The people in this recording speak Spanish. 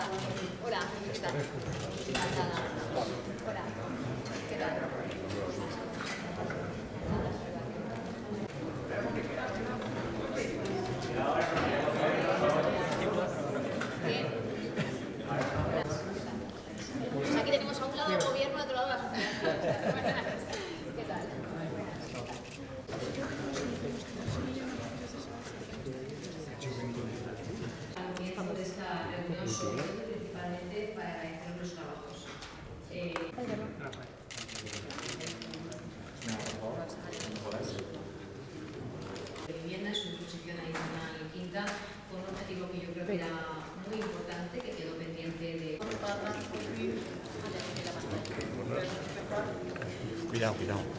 Hola, ¿qué tal? Encantada. Hola, ¿qué tal? Bien. Pues aquí tenemos a un lado el gobierno, a otro lado la sociedad. ¿Qué tal? De esta reunión sobre todo principalmente para agradecer los trabajos. Vivienda en su disposición adicional quinta con un objetivo que yo creo que era muy importante, que quedó pendiente de... Cuidado, cuidado.